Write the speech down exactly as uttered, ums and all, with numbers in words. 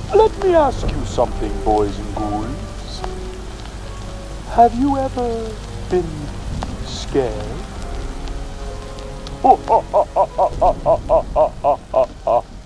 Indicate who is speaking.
Speaker 1: Let me ask you something, boys and ghouls. Have you ever been scared?